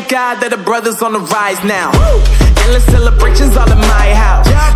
thank God that the brothers on the rise now. Endless celebrations all in my house.